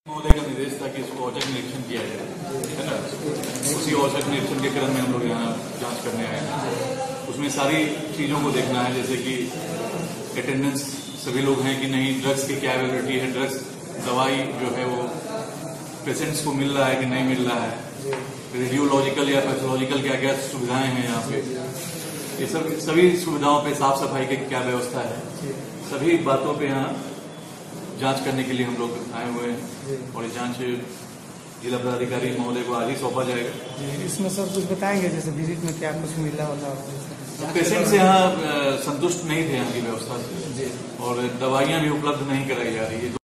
महोदय का निर्देश था कि इसको औचक निरीक्षण किया जाए, है ना। उसी औचक निरीक्षण के क्रम में हम लोग यहाँ जांच करने आए हैं। उसमें सारी चीजों को देखना है, जैसे कि अटेंडेंस सभी लोग हैं कि नहीं, ड्रग्स की क्या अवेलेबिलिटी है, ड्रग्स दवाई जो है वो पेशेंट्स को मिल रहा है कि नहीं मिल रहा है, रेडियोलॉजिकल या पैथोलॉजिकल क्या क्या सुविधाएं हैं यहाँ पे, ये सभी सुविधाओं पे साफ सफाई की क्या व्यवस्था है, सभी बातों पे यहाँ जांच करने के लिए हम लोग आए हुए हैं। और ये जांच जिला पदाधिकारी महोदय को आज ही सौंपा जाएगा। इसमें सब कुछ बताएंगे, जैसे विजिट में क्या कुछ मिला होगा। पेशेंट से यहाँ संतुष्ट नहीं थे यहाँ की व्यवस्था से, और दवाइयाँ भी उपलब्ध नहीं कराई जा रही है।